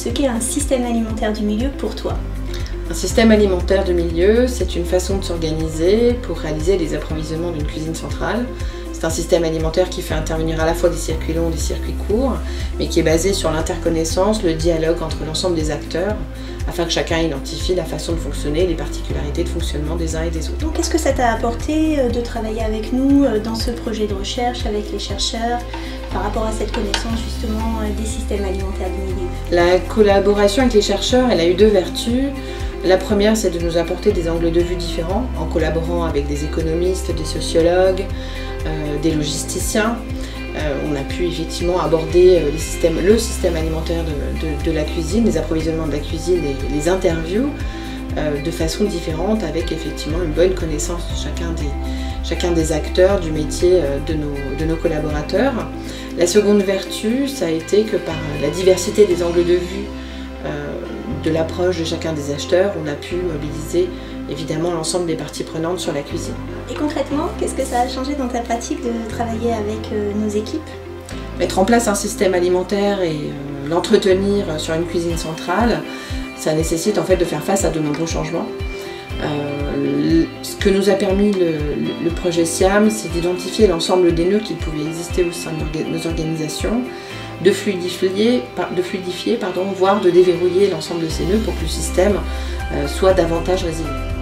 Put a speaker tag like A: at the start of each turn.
A: ce qu'est un système alimentaire du milieu pour toi.
B: Un système alimentaire de milieu, c'est une façon de s'organiser pour réaliser les approvisionnements d'une cuisine centrale. C'est un système alimentaire qui fait intervenir à la fois des circuits longs et des circuits courts, mais qui est basé sur l'interconnaissance, le dialogue entre l'ensemble des acteurs, afin que chacun identifie la façon de fonctionner, les particularités de fonctionnement des uns et des autres.
A: Donc, qu'est-ce que ça t'a apporté de travailler avec nous dans ce projet de recherche avec les chercheurs par rapport à cette connaissance justement des systèmes alimentaires du milieu?
B: La collaboration avec les chercheurs, elle a eu deux vertus. La première, c'est de nous apporter des angles de vue différents en collaborant avec des économistes, des sociologues, des logisticiens. On a pu effectivement aborder le système alimentaire de la cuisine, les approvisionnements de la cuisine et les interviews de façon différente, avec effectivement une bonne connaissance de chacun des acteurs du métier de nos collaborateurs. La seconde vertu, ça a été que par la diversité des angles de vue de l'approche de chacun des acheteurs, on a pu mobiliser évidemment l'ensemble des parties prenantes sur la cuisine.
A: Et concrètement, qu'est-ce que ça a changé dans ta pratique de travailler avec nos équipes?
B: Mettre en place un système alimentaire et l'entretenir sur une cuisine centrale, ça nécessite en fait de faire face à de nombreux changements. Ce que nous a permis le projet SIAM, c'est d'identifier l'ensemble des nœuds qui pouvaient exister au sein de nos organisations, de fluidifier, voire de déverrouiller l'ensemble de ces nœuds pour que le système soit davantage résilient.